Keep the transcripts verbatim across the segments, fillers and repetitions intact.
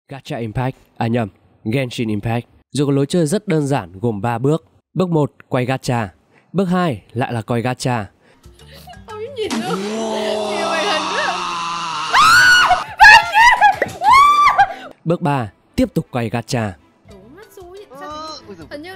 Gacha Impact, à nhầm, Genshin Impact. Dù có lối chơi rất đơn giản gồm ba bước. Bước một, quay gacha. Bước hai, lại là quay gacha. Ông nhìn luôn. Nhiều màn hình nữa. Bước ba, tiếp tục quay gacha. Ủa mắt xui vậy? Sao thì... Hình như...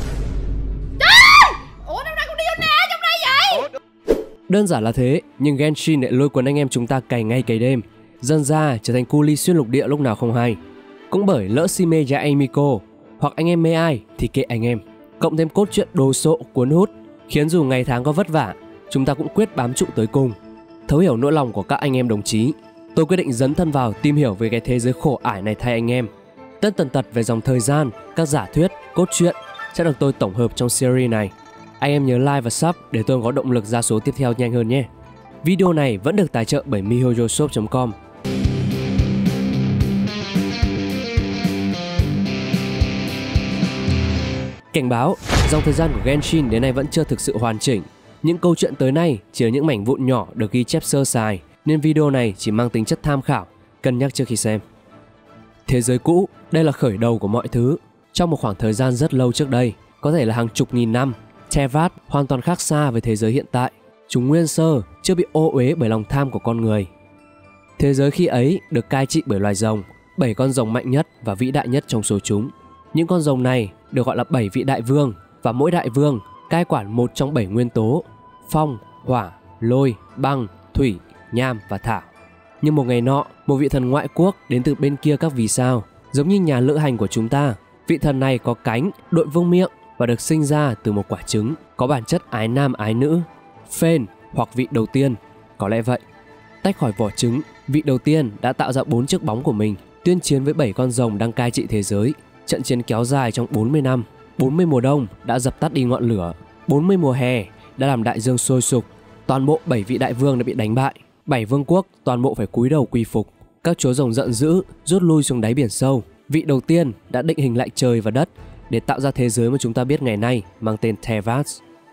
Ủa đâu ra con Diona trong đây vậy? Đơn giản là thế, nhưng Genshin lại lôi cuốn anh em chúng ta cày ngay cày đêm, dần ra trở thành cu li xuyên lục địa lúc nào không hay. Cũng bởi lỡ si mê Yae Miko, hoặc anh em mê ai thì kệ anh em. Cộng thêm cốt truyện đồ sộ cuốn hút, khiến dù ngày tháng có vất vả, chúng ta cũng quyết bám trụ tới cùng. Thấu hiểu nỗi lòng của các anh em đồng chí, tôi quyết định dấn thân vào tìm hiểu về cái thế giới khổ ải này thay anh em. Tất tần tật về dòng thời gian, các giả thuyết, cốt truyện sẽ được tôi tổng hợp trong series này. Anh em nhớ like và sub để tôi có động lực ra số tiếp theo nhanh hơn nhé. Video này vẫn được tài trợ bởi mihoyo shop chấm com. Cảnh báo, dòng thời gian của Genshin đến nay vẫn chưa thực sự hoàn chỉnh. Những câu chuyện tới nay chỉ là những mảnh vụn nhỏ được ghi chép sơ sài, nên video này chỉ mang tính chất tham khảo, cân nhắc trước khi xem. Thế giới cũ, đây là khởi đầu của mọi thứ. Trong một khoảng thời gian rất lâu trước đây, có thể là hàng chục nghìn năm, Teyvat hoàn toàn khác xa với thế giới hiện tại. Chúng nguyên sơ, chưa bị ô uế bởi lòng tham của con người. Thế giới khi ấy được cai trị bởi loài rồng, bảy con rồng mạnh nhất và vĩ đại nhất trong số chúng. Những con rồng này được gọi là bảy vị đại vương, và mỗi đại vương cai quản một trong bảy nguyên tố: phong, hỏa, lôi, băng, thủy, nham và thảo. Nhưng một ngày nọ, một vị thần ngoại quốc đến từ bên kia các vì sao, giống như nhà lữ hành của chúng ta. Vị thần này có cánh, đội vương miệng và được sinh ra từ một quả trứng, có bản chất ái nam ái nữ. Phên hoặc vị đầu tiên, có lẽ vậy. Tách khỏi vỏ trứng, vị đầu tiên đã tạo ra bốn chiếc bóng của mình, tuyên chiến với bảy con rồng đang cai trị thế giới. Trận chiến kéo dài trong bốn mươi năm, bốn mươi mùa đông đã dập tắt đi ngọn lửa, bốn mươi mùa hè đã làm đại dương sôi sục. Toàn bộ bảy vị đại vương đã bị đánh bại, bảy vương quốc toàn bộ phải cúi đầu quy phục. Các chúa rồng giận dữ rút lui xuống đáy biển sâu. Vị đầu tiên đã định hình lại trời và đất để tạo ra thế giới mà chúng ta biết ngày nay, mang tên Teyvat.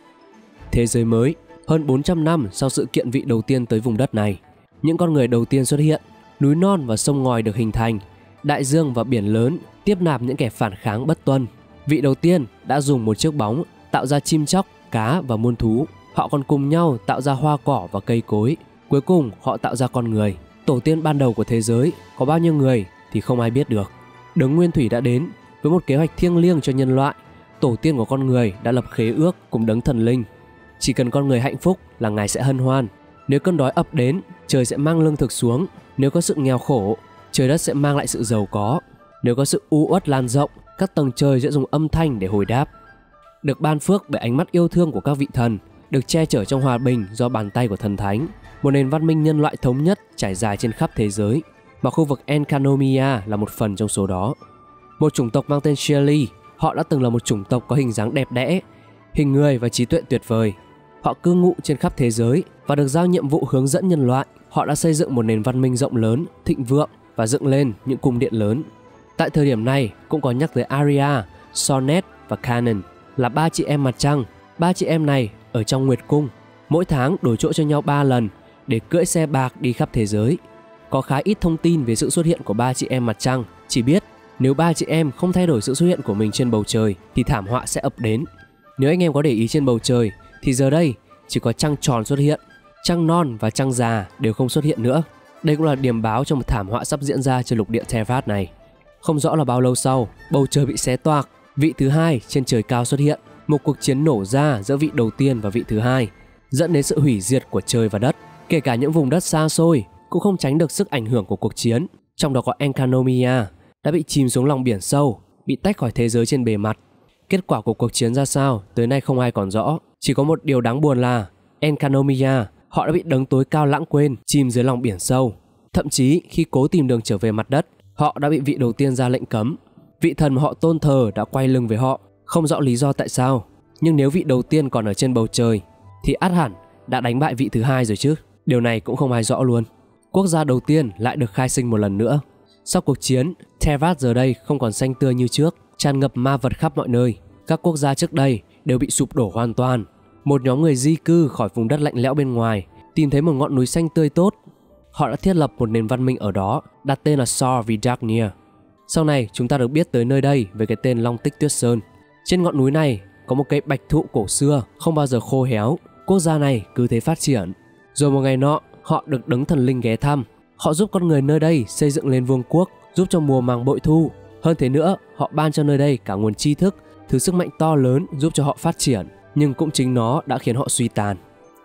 Thế giới mới, hơn bốn trăm năm sau sự kiện vị đầu tiên tới vùng đất này, những con người đầu tiên xuất hiện, núi non và sông ngòi được hình thành, đại dương và biển lớn tiếp nạp những kẻ phản kháng bất tuân. Vị đầu tiên đã dùng một chiếc bóng tạo ra chim chóc, cá và muôn thú. Họ còn cùng nhau tạo ra hoa cỏ và cây cối. Cuối cùng họ tạo ra con người. Tổ tiên ban đầu của thế giới có bao nhiêu người thì không ai biết được. Đấng Nguyên Thủy đã đến với một kế hoạch thiêng liêng cho nhân loại. Tổ tiên của con người đã lập khế ước cùng đấng thần linh. Chỉ cần con người hạnh phúc là Ngài sẽ hân hoan. Nếu cơn đói ập đến, trời sẽ mang lương thực xuống. Nếu có sự nghèo khổ, trời đất sẽ mang lại sự giàu có. Nếu có sự u uất lan rộng, các tầng trời sẽ dùng âm thanh để hồi đáp. Được ban phước bởi ánh mắt yêu thương của các vị thần, được che chở trong hòa bình do bàn tay của thần thánh, một nền văn minh nhân loại thống nhất trải dài trên khắp thế giới, và khu vực Enkanomiya là một phần trong số đó. Một chủng tộc mang tên Shirley, họ đã từng là một chủng tộc có hình dáng đẹp đẽ, hình người và trí tuệ tuyệt vời. Họ cư ngụ trên khắp thế giới và được giao nhiệm vụ hướng dẫn nhân loại. Họ đã xây dựng một nền văn minh rộng lớn, thịnh vượng và dựng lên những cung điện lớn. Tại thời điểm này cũng có nhắc tới Arya, Sonnet và Kanan là ba chị em mặt trăng. Ba chị em này ở trong Nguyệt Cung, mỗi tháng đổi chỗ cho nhau ba lần để cưỡi xe bạc đi khắp thế giới. Có khá ít thông tin về sự xuất hiện của ba chị em mặt trăng, chỉ biết nếu ba chị em không thay đổi sự xuất hiện của mình trên bầu trời thì thảm họa sẽ ập đến. Nếu anh em có để ý trên bầu trời thì giờ đây chỉ có trăng tròn xuất hiện, trăng non và trăng già đều không xuất hiện nữa. Đây cũng là điểm báo cho một thảm họa sắp diễn ra trên lục địa Teyvat này. Không rõ là bao lâu sau, bầu trời bị xé toạc, vị thứ hai trên trời cao xuất hiện. Một cuộc chiến nổ ra giữa vị đầu tiên và vị thứ hai, dẫn đến sự hủy diệt của trời và đất. Kể cả những vùng đất xa xôi cũng không tránh được sức ảnh hưởng của cuộc chiến. Trong đó có Enkanomiya đã bị chìm xuống lòng biển sâu, bị tách khỏi thế giới trên bề mặt. Kết quả của cuộc chiến ra sao tới nay không ai còn rõ. Chỉ có một điều đáng buồn là Enkanomiya, họ đã bị đấng tối cao lãng quên, chìm dưới lòng biển sâu. Thậm chí khi cố tìm đường trở về mặt đất, họ đã bị vị đầu tiên ra lệnh cấm. Vị thần mà họ tôn thờ đã quay lưng với họ, không rõ lý do tại sao. Nhưng nếu vị đầu tiên còn ở trên bầu trời thì ắt hẳn đã đánh bại vị thứ hai rồi chứ. Điều này cũng không ai rõ luôn. Quốc gia đầu tiên lại được khai sinh một lần nữa. Sau cuộc chiến, Teyvat giờ đây không còn xanh tươi như trước, tràn ngập ma vật khắp mọi nơi. Các quốc gia trước đây đều bị sụp đổ hoàn toàn. Một nhóm người di cư khỏi vùng đất lạnh lẽo bên ngoài tìm thấy một ngọn núi xanh tươi tốt. Họ đã thiết lập một nền văn minh ở đó, đặt tên là Sar Vidagnia. Sau này chúng ta được biết tới nơi đây với cái tên Long Tích Tuyết Sơn. Trên ngọn núi này có một cây bạch thụ cổ xưa không bao giờ khô héo. Quốc gia này cứ thế phát triển. Rồi một ngày nọ, họ được đấng thần linh ghé thăm. Họ giúp con người nơi đây xây dựng lên vương quốc, giúp cho mùa màng bội thu. Hơn thế nữa, họ ban cho nơi đây cả nguồn tri thức, thứ sức mạnh to lớn giúp cho họ phát triển. Nhưng cũng chính nó đã khiến họ suy tàn.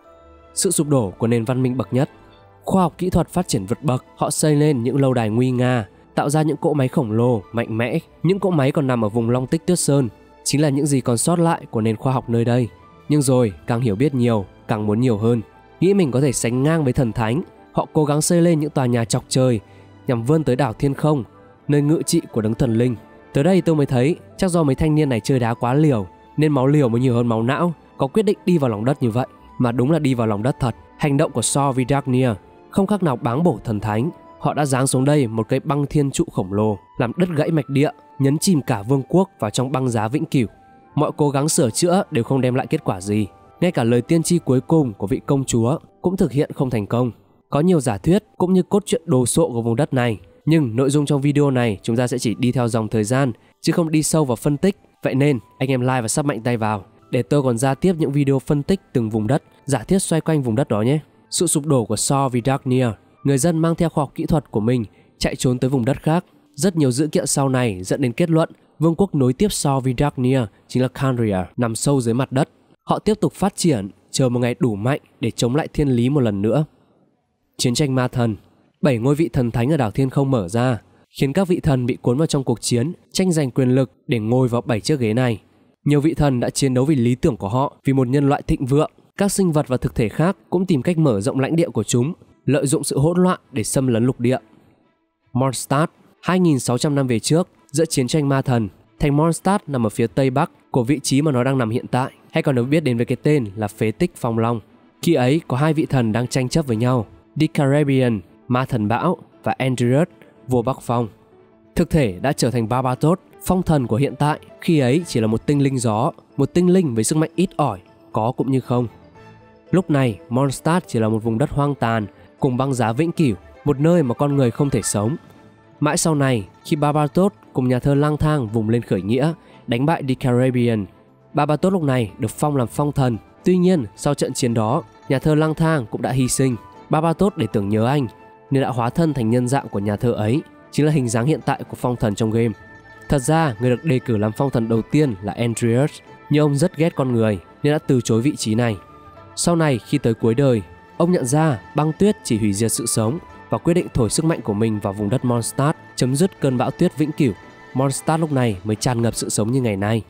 Sự sụp đổ của nền văn minh bậc nhất. Khoa học kỹ thuật phát triển vượt bậc, họ xây lên những lâu đài nguy nga, tạo ra những cỗ máy khổng lồ, mạnh mẽ. Những cỗ máy còn nằm ở vùng Long Tích Tuyết Sơn, chính là những gì còn sót lại của nền khoa học nơi đây. Nhưng rồi, càng hiểu biết nhiều, càng muốn nhiều hơn. Nghĩ mình có thể sánh ngang với thần thánh, họ cố gắng xây lên những tòa nhà chọc trời nhằm vươn tới đảo Thiên Không, nơi ngự trị của đấng thần linh. Tới đây tôi mới thấy chắc do mấy thanh niên này chơi đá quá liều nên máu liều mới nhiều hơn máu não, có quyết định đi vào lòng đất như vậy. Mà đúng là đi vào lòng đất thật. Hành động của Saul Vidagnia không khác nào báng bổ thần thánh. Họ đã giáng xuống đây một cây băng thiên trụ khổng lồ, làm đứt gãy mạch địa, nhấn chìm cả vương quốc vào trong băng giá vĩnh cửu. Mọi cố gắng sửa chữa đều không đem lại kết quả gì. Ngay cả lời tiên tri cuối cùng của vị công chúa cũng thực hiện không thành công. Có nhiều giả thuyết cũng như cốt truyện đồ sộ của vùng đất này, nhưng nội dung trong video này chúng ta sẽ chỉ đi theo dòng thời gian chứ không đi sâu vào phân tích. Vậy nên anh em like và sub mạnh tay vào để tôi còn ra tiếp những video phân tích từng vùng đất, giả thiết xoay quanh vùng đất đó nhé. Sự sụp đổ của Saul Vidagnia, người dân mang theo khoa học kỹ thuật của mình chạy trốn tới vùng đất khác. Rất nhiều dữ kiện sau này dẫn đến kết luận vương quốc nối tiếp Saul Vidagnia chính là Kandria, nằm sâu dưới mặt đất. Họ tiếp tục phát triển, chờ một ngày đủ mạnh để chống lại thiên lý một lần nữa. Chiến tranh ma thần. Bảy ngôi vị thần thánh ở đảo Thiên Không mở ra, khiến các vị thần bị cuốn vào trong cuộc chiến, tranh giành quyền lực để ngồi vào bảy chiếc ghế này. Nhiều vị thần đã chiến đấu vì lý tưởng của họ, vì một nhân loại thịnh vượng. Các sinh vật và thực thể khác cũng tìm cách mở rộng lãnh địa của chúng, lợi dụng sự hỗn loạn để xâm lấn lục địa. Mondstadt. hai nghìn sáu trăm năm về trước, giữa chiến tranh ma thần, thành Mondstadt nằm ở phía tây bắc của vị trí mà nó đang nằm hiện tại, hay còn được biết đến với cái tên là Phế tích Phong Long. Khi ấy có hai vị thần đang tranh chấp với nhau, Dicarabian, ma thần bão, và Andreas, vua Bắc Phong. Thực thể đã trở thành Barbatos, phong thần của hiện tại, khi ấy chỉ là một tinh linh gió, một tinh linh với sức mạnh ít ỏi, có cũng như không. Lúc này, Mondstadt chỉ là một vùng đất hoang tàn, cùng băng giá vĩnh cửu, một nơi mà con người không thể sống. Mãi sau này, khi Barbatos cùng nhà thơ lang thang vùng lên khởi nghĩa, đánh bại Dicarabian, Barbatos lúc này được phong làm phong thần. Tuy nhiên, sau trận chiến đó, nhà thơ lang thang cũng đã hy sinh. Barbatos để tưởng nhớ anh, nên đã hóa thân thành nhân dạng của nhà thơ ấy, chính là hình dáng hiện tại của phong thần trong game. Thật ra, người được đề cử làm phong thần đầu tiên là Andreas, nhưng ông rất ghét con người nên đã từ chối vị trí này. Sau này, khi tới cuối đời, ông nhận ra băng tuyết chỉ hủy diệt sự sống và quyết định thổi sức mạnh của mình vào vùng đất Mondstadt, chấm dứt cơn bão tuyết vĩnh cửu. Mondstadt lúc này mới tràn ngập sự sống như ngày nay.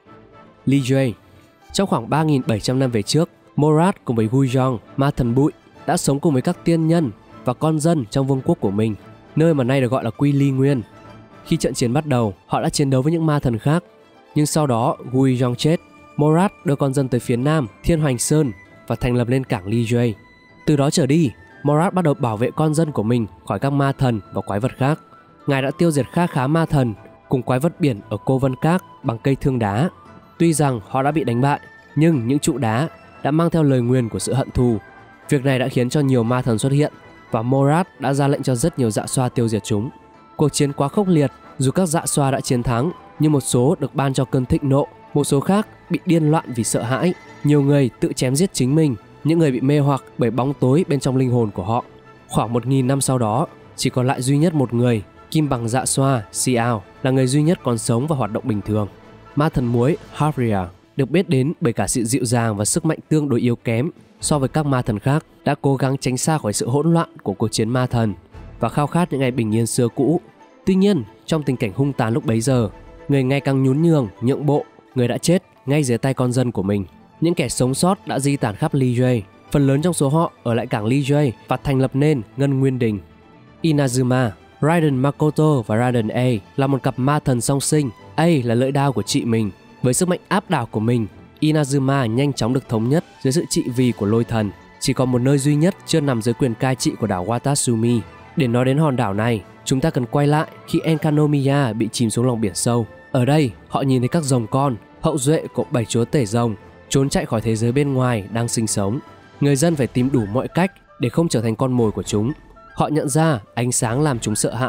Lijuey. Trong khoảng ba nghìn bảy trăm năm về trước, Morat cùng với Guizhong, ma thần bụi, đã sống cùng với các tiên nhân và con dân trong vương quốc của mình, nơi mà nay được gọi là Quy Ly Nguyên. Khi trận chiến bắt đầu, họ đã chiến đấu với những ma thần khác, nhưng sau đó Guizhong chết. Morat đưa con dân tới phía nam Thiên Hoành Sơn và thành lập lên cảng Lijuey. Từ đó trở đi, Morat bắt đầu bảo vệ con dân của mình khỏi các ma thần và quái vật khác. Ngài đã tiêu diệt kha khá ma thần cùng quái vật biển ở Cô Vân Các bằng cây thương đá. Tuy rằng họ đã bị đánh bại, nhưng những trụ đá đã mang theo lời nguyền của sự hận thù. Việc này đã khiến cho nhiều ma thần xuất hiện và Morat đã ra lệnh cho rất nhiều dạ xoa tiêu diệt chúng. Cuộc chiến quá khốc liệt, dù các dạ xoa đã chiến thắng, nhưng một số được ban cho cơn thịnh nộ, một số khác bị điên loạn vì sợ hãi. Nhiều người tự chém giết chính mình, những người bị mê hoặc bởi bóng tối bên trong linh hồn của họ. Khoảng một nghìn năm sau đó, chỉ còn lại duy nhất một người, Kim Bằng Dạ Xoa, Xiao, là người duy nhất còn sống và hoạt động bình thường. Ma thần muối Havria được biết đến bởi cả sự dịu dàng và sức mạnh tương đối yếu kém so với các ma thần khác, đã cố gắng tránh xa khỏi sự hỗn loạn của cuộc chiến ma thần và khao khát những ngày bình yên xưa cũ. Tuy nhiên, trong tình cảnh hung tàn lúc bấy giờ, người ngày càng nhún nhường, nhượng bộ, người đã chết ngay dưới tay con dân của mình. Những kẻ sống sót đã di tản khắp Lijuey, phần lớn trong số họ ở lại cảng Lijuey và thành lập nên Ngân Nguyên Đình. Inazuma, Raiden Makoto và Raiden A là một cặp ma thần song sinh. A là lưỡi đao của chị mình. Với sức mạnh áp đảo của mình, Inazuma nhanh chóng được thống nhất dưới sự trị vì của lôi thần. Chỉ còn một nơi duy nhất chưa nằm dưới quyền cai trị của đảo Watatsumi. Để nói đến hòn đảo này, chúng ta cần quay lại khi Enkanomiya bị chìm xuống lòng biển sâu. Ở đây, họ nhìn thấy các rồng con, hậu duệ của bảy chúa tể rồng, trốn chạy khỏi thế giới bên ngoài đang sinh sống. Người dân phải tìm đủ mọi cách để không trở thành con mồi của chúng. Họ nhận ra ánh sáng làm chúng sợ hãi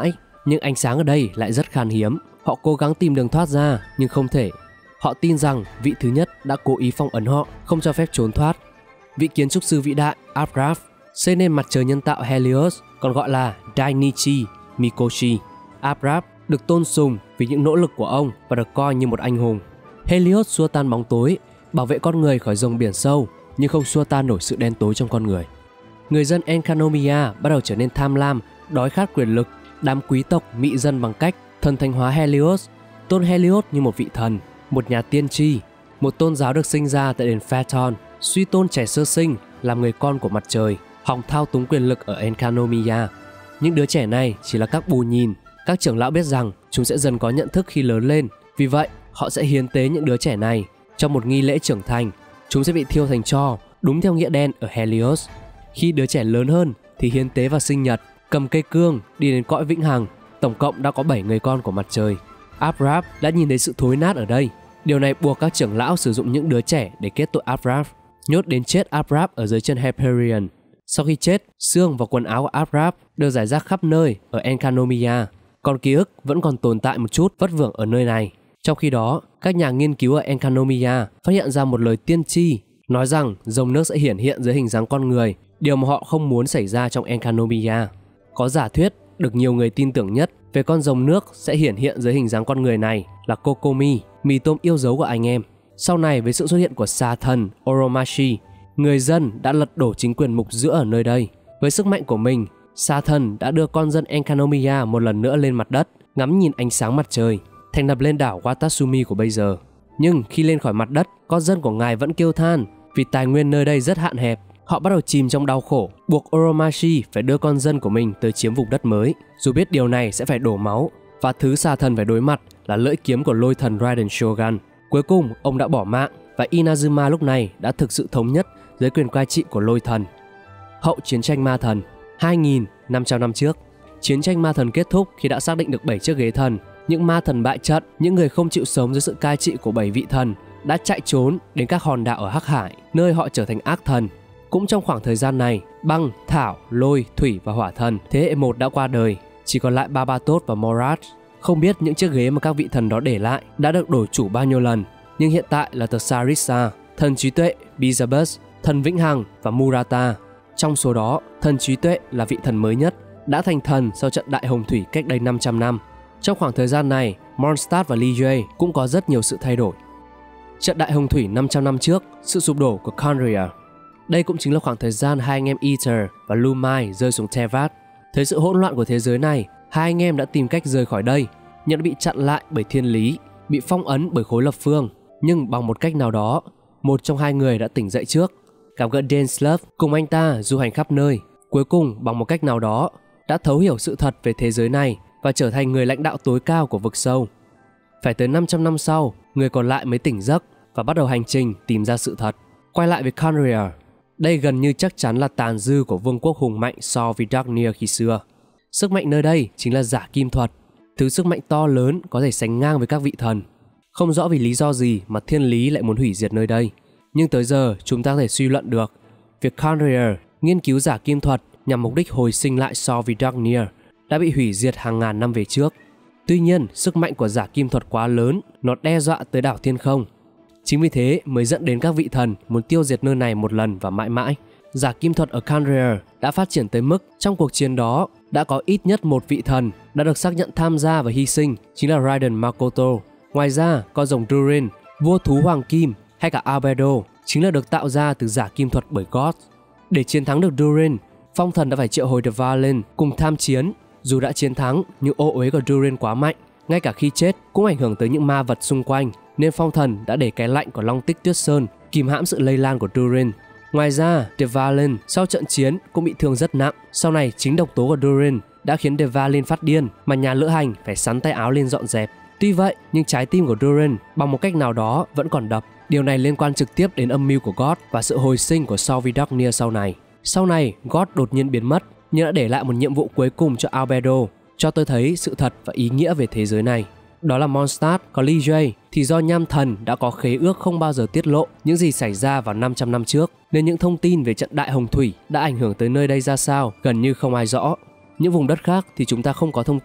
Nhưng ánh sáng ở đây lại rất khan hiếm. Họ cố gắng tìm đường thoát ra nhưng không thể. Họ tin rằng vị thứ nhất đã cố ý phong ấn họ, không cho phép trốn thoát. Vị kiến trúc sư vĩ đại Abraham xây nên mặt trời nhân tạo Helios, còn gọi là Dainichi Mikoshi. Abraham được tôn sùng vì những nỗ lực của ông và được coi như một anh hùng. Helios xua tan bóng tối, bảo vệ con người khỏi dòng biển sâu, nhưng không xua tan nổi sự đen tối trong con người. Người dân Enkanomiya bắt đầu trở nên tham lam, đói khát quyền lực. Đám quý tộc mị dân bằng cách thần thánh hóa Helios, tôn Helios như một vị thần, một nhà tiên tri. Một tôn giáo được sinh ra tại đền Phaethon, suy tôn trẻ sơ sinh làm người con của mặt trời, hòng thao túng quyền lực ở Enkanomiya. Những đứa trẻ này chỉ là các bù nhìn. Các trưởng lão biết rằng chúng sẽ dần có nhận thức khi lớn lên, vì vậy họ sẽ hiến tế những đứa trẻ này trong một nghi lễ trưởng thành. Chúng sẽ bị thiêu thành tro, đúng theo nghĩa đen ở Helios. Khi đứa trẻ lớn hơn thì hiến tế vào sinh nhật, cầm cây cương đi đến cõi vĩnh hằng. Tổng cộng đã có bảy người con của mặt trời. Abraham đã nhìn thấy sự thối nát ở đây. Điều này buộc các trưởng lão sử dụng những đứa trẻ để kết tội Abraham, nhốt đến chết Abraham ở dưới chân Hyperion. Sau khi chết, xương và quần áo của Abraham được rải rác khắp nơi ở Enkanomiya. Còn ký ức vẫn còn tồn tại một chút vất vưởng ở nơi này. Trong khi đó, các nhà nghiên cứu ở Enkanomiya phát hiện ra một lời tiên tri nói rằng dòng nước sẽ hiển hiện dưới hình dáng con người, điều mà họ không muốn xảy ra trong Enkanomiya. Có giả thuyết được nhiều người tin tưởng nhất về con rồng nước sẽ hiển hiện dưới hình dáng con người này là Kokomi, mì tôm yêu dấu của anh em. Sau này với sự xuất hiện của xà thần Oromashi, người dân đã lật đổ chính quyền mục giữa ở nơi đây. Với sức mạnh của mình, xà thần đã đưa con dân Enkanomiya một lần nữa lên mặt đất, ngắm nhìn ánh sáng mặt trời, thành lập lên đảo Watatsumi của bây giờ. Nhưng khi lên khỏi mặt đất, con dân của ngài vẫn kêu than vì tài nguyên nơi đây rất hạn hẹp. Họ bắt đầu chìm trong đau khổ, buộc Oromashi phải đưa con dân của mình tới chiếm vùng đất mới, dù biết điều này sẽ phải đổ máu. Và thứ xà thần phải đối mặt là lưỡi kiếm của lôi thần Raiden Shogun. Cuối cùng, ông đã bỏ mạng và Inazuma lúc này đã thực sự thống nhất dưới quyền cai trị của lôi thần. Hậu chiến tranh ma thần, hai nghìn năm trăm năm trước, chiến tranh ma thần kết thúc khi đã xác định được bảy chiếc ghế thần. Những ma thần bại trận, những người không chịu sống dưới sự cai trị của bảy vị thần đã chạy trốn đến các hòn đảo ở Hắc Hải, nơi họ trở thành ác thần. Cũng trong khoảng thời gian này, băng, thảo, lôi, thủy và hỏa thần thế hệ một đã qua đời, chỉ còn lại Babatot và Morat. Không biết những chiếc ghế mà các vị thần đó để lại đã được đổi chủ bao nhiêu lần, nhưng hiện tại là tờ Sarissa, thần trí tuệ Bizabus, thần vĩnh hằng và Murata. Trong số đó, thần trí tuệ là vị thần mới nhất, đã thành thần sau trận đại hồng thủy cách đây năm trăm năm. Trong khoảng thời gian này, Mondstadt và Ligue cũng có rất nhiều sự thay đổi. Trận đại hồng thủy năm trăm năm trước, sự sụp đổ của Khaenri'ah. Đây cũng chính là khoảng thời gian hai anh em Aether và Lumai rơi xuống Teyvat. Thấy sự hỗn loạn của thế giới này, hai anh em đã tìm cách rời khỏi đây, nhưng đã bị chặn lại bởi thiên lý, bị phong ấn bởi khối lập phương. Nhưng bằng một cách nào đó, một trong hai người đã tỉnh dậy trước. Gặp gỡ Dainsleif cùng anh ta du hành khắp nơi, cuối cùng bằng một cách nào đó đã thấu hiểu sự thật về thế giới này và trở thành người lãnh đạo tối cao của vực sâu. Phải tới năm trăm năm sau, người còn lại mới tỉnh giấc và bắt đầu hành trình tìm ra sự thật. Quay lại với Khaenri'ah, đây gần như chắc chắn là tàn dư của vương quốc hùng mạnh so với Darknir khi xưa. Sức mạnh nơi đây chính là giả kim thuật, thứ sức mạnh to lớn có thể sánh ngang với các vị thần. Không rõ vì lý do gì mà thiên lý lại muốn hủy diệt nơi đây, nhưng tới giờ chúng ta có thể suy luận được việc Khaenri'ah nghiên cứu giả kim thuật nhằm mục đích hồi sinh lại so với Darknir đã bị hủy diệt hàng ngàn năm về trước. Tuy nhiên, sức mạnh của giả kim thuật quá lớn, nó đe dọa tới đảo thiên không. Chính vì thế mới dẫn đến các vị thần muốn tiêu diệt nơi này một lần và mãi mãi. Giả kim thuật ở Khaenri'ah đã phát triển tới mức trong cuộc chiến đó đã có ít nhất một vị thần đã được xác nhận tham gia và hy sinh, chính là Raiden Makoto. Ngoài ra, con rồng Durin, vua thú hoàng kim hay cả Albedo chính là được tạo ra từ giả kim thuật bởi God. Để chiến thắng được Durin, phong thần đã phải triệu hồi Dvalin cùng tham chiến. Dù đã chiến thắng, nhưng ô uế của Durin quá mạnh, ngay cả khi chết cũng ảnh hưởng tới những ma vật xung quanh, nên phong thần đã để cái lạnh của Long Tích Tuyết Sơn kìm hãm sự lây lan của Durin. Ngoài ra, Dvalin sau trận chiến cũng bị thương rất nặng. Sau này, chính độc tố của Durin đã khiến Dvalin phát điên, mà nhà lữ hành phải sắn tay áo lên dọn dẹp. Tuy vậy, nhưng trái tim của Durin bằng một cách nào đó vẫn còn đập. Điều này liên quan trực tiếp đến âm mưu của God và sự hồi sinh của Saul Darknir sau này. Sau này, God đột nhiên biến mất, nhưng đã để lại một nhiệm vụ cuối cùng cho Albedo, cho tôi thấy sự thật và ý nghĩa về thế giới này. Đó là Mondstadt, còn Ligue thì do nham thần đã có khế ước không bao giờ tiết lộ những gì xảy ra vào năm trăm năm trước, nên những thông tin về trận đại hồng thủy đã ảnh hưởng tới nơi đây ra sao gần như không ai rõ. Những vùng đất khác thì chúng ta không có thông tin,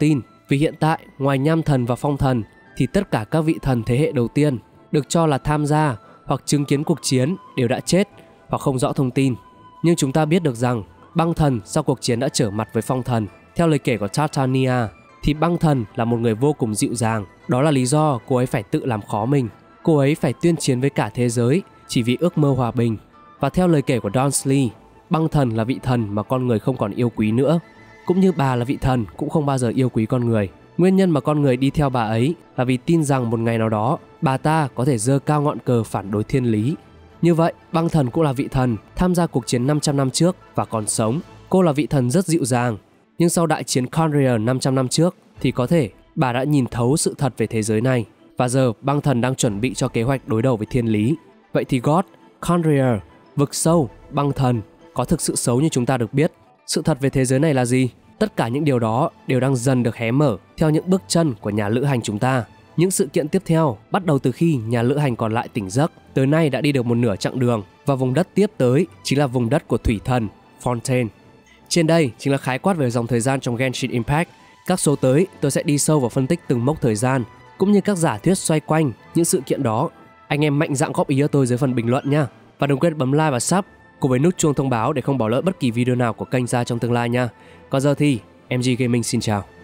Vì hiện tại, ngoài nham thần và phong thần, thì tất cả các vị thần thế hệ đầu tiên được cho là tham gia hoặc chứng kiến cuộc chiến đều đã chết hoặc không rõ thông tin. Nhưng chúng ta biết được rằng băng thần sau cuộc chiến đã trở mặt với phong thần. Theo lời kể của Tartania, thì băng thần là một người vô cùng dịu dàng. Đó là lý do cô ấy phải tự làm khó mình. Cô ấy phải tuyên chiến với cả thế giới chỉ vì ước mơ hòa bình. Và theo lời kể của Donsley, băng thần là vị thần mà con người không còn yêu quý nữa. Cũng như bà là vị thần cũng không bao giờ yêu quý con người. Nguyên nhân mà con người đi theo bà ấy là vì tin rằng một ngày nào đó bà ta có thể giơ cao ngọn cờ phản đối thiên lý. Như vậy, băng thần cũng là vị thần tham gia cuộc chiến năm trăm năm trước và còn sống. Cô là vị thần rất dịu dàng. Nhưng sau đại chiến Conrier năm trăm năm trước thì có thể bà đã nhìn thấu sự thật về thế giới này. Và giờ băng thần đang chuẩn bị cho kế hoạch đối đầu với thiên lý. Vậy thì God, Conrier, vực sâu, băng thần có thực sự xấu như chúng ta được biết? Sự thật về thế giới này là gì? Tất cả những điều đó đều đang dần được hé mở theo những bước chân của nhà lữ hành chúng ta. Những sự kiện tiếp theo bắt đầu từ khi nhà lữ hành còn lại tỉnh giấc, tới nay đã đi được một nửa chặng đường, và vùng đất tiếp tới chính là vùng đất của thủy thần Fontaine. Trên đây chính là khái quát về dòng thời gian trong Genshin Impact. Các số tới tôi sẽ đi sâu vào phân tích từng mốc thời gian cũng như các giả thuyết xoay quanh những sự kiện đó. Anh em mạnh dạn góp ý cho tôi dưới phần bình luận nha. Và đừng quên bấm like và sub cùng với nút chuông thông báo để không bỏ lỡ bất kỳ video nào của kênh ra trong tương lai nha. Còn giờ thì em giê Gaming xin chào.